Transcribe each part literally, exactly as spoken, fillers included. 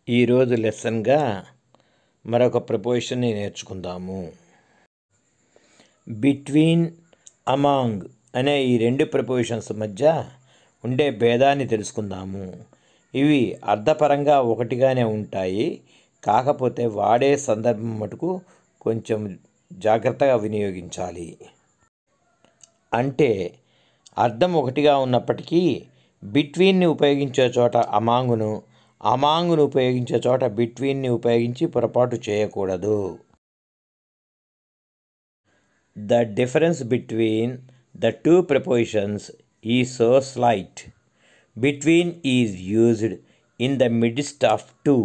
ఈరోజు లెసన్గా మరొక ప్రపోజిషన్ని నేర్చుకుందాము. బిట్వీన్, అమాంగ్ అనే ఈ రెండు ప్రపోజిషన్స్ మధ్య ఉండే భేదాన్ని తెలుసుకుందాము. ఇవి అర్థపరంగా ఒకటిగానే ఉంటాయి, కాకపోతే వాడే సందర్భం మటుకు కొంచెం జాగ్రత్తగా వినియోగించాలి. అంటే అర్థం ఒకటిగా ఉన్నప్పటికీ బిట్వీన్ని ఉపయోగించే చోట అమాంగును, అమాంగును ఉపయోగించే చోట బిట్వీన్ని ఉపయోగించి పొరపాటు చేయకూడదు. The difference between the two prepositions is so slight. Between is used in the midst of two.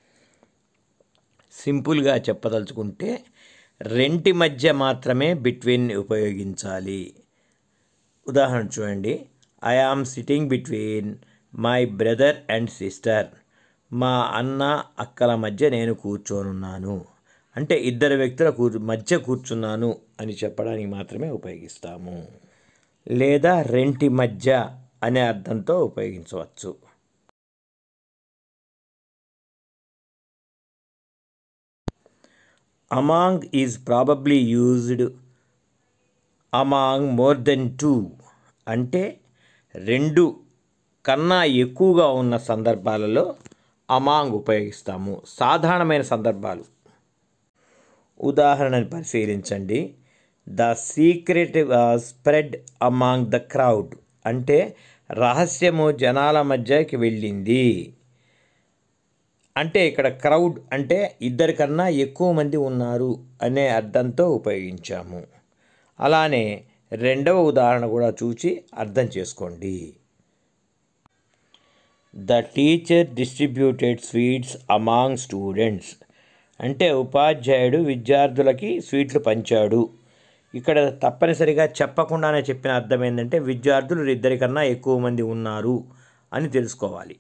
సింపుల్గా చెప్పదలుచుకుంటే రెంటి మధ్య మాత్రమే బిట్వీన్ ఉపయోగించాలి. ఉదాహరణ చూడండి. I am sitting between my brother and sister. మా అన్న అక్కల మధ్య నేను కూర్చోనున్నాను. అంటే ఇద్దరు వ్యక్తుల కూర్చు మధ్య కూర్చున్నాను అని చెప్పడానికి మాత్రమే ఉపయోగిస్తాము. లేదా రెంటి మధ్య అనే అర్థంతో ఉపయోగించవచ్చు. Among is probably used among more than two. అంటే రెండు కన్నా ఎక్కువగా ఉన్న సందర్భాలలో అమాంగ్ ఉపయోగిస్తాము. సాధారణమైన సందర్భాలు ఉదాహరణని పరిశీలించండి. The secret was spread among the crowd. అంటే రహస్యము జనాల మధ్యకి వెళ్ళింది. అంటే ఇక్కడ క్రౌడ్ అంటే ఇద్దరికన్నా ఎక్కువ మంది ఉన్నారు అనే అర్థంతో ఉపయోగించాము. అలానే రెండవ ఉదాహరణ కూడా చూసి అర్థం చేసుకోండి. The teacher distributed sweets among students. అంటే ఉపాధ్యాయుడు విద్యార్థులకి స్వీట్లు పంచాడు. ఇక్కడ తప్పనిసరిగా చెప్పకుండానే చెప్పిన అర్థం ఏంటంటే విద్యార్థులు ఇద్దరికన్నా ఎక్కువ మంది ఉన్నారు అని తెలుసుకోవాలి.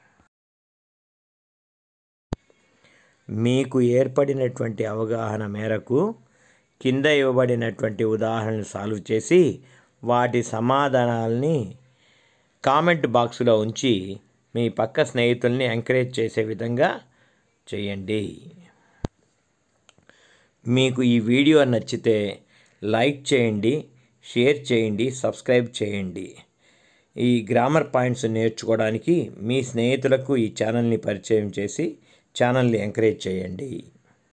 మీకు ఏర్పడినటువంటి అవగాహన మేరకు కింద ఇవ్వబడినటువంటి ఉదాహరణలు సాల్వ్ చేసి వాటి సమాధానాలని కామెంట్ బాక్సులో ఉంచి మీ పక్క స్నేహితుల్ని ఎంకరేజ్ చేసే విధంగా చేయండి. మీకు ఈ వీడియో నచ్చితే లైక్ చేయండి, షేర్ చేయండి, సబ్స్క్రైబ్ చేయండి. ఈ గ్రామర్ పాయింట్స్ నేర్చుకోవడానికి మీ స్నేహితులకు ఈ ఛానల్ని పరిచయం చేసి ఛానల్ని ఎంకరేజ్ చేయండి.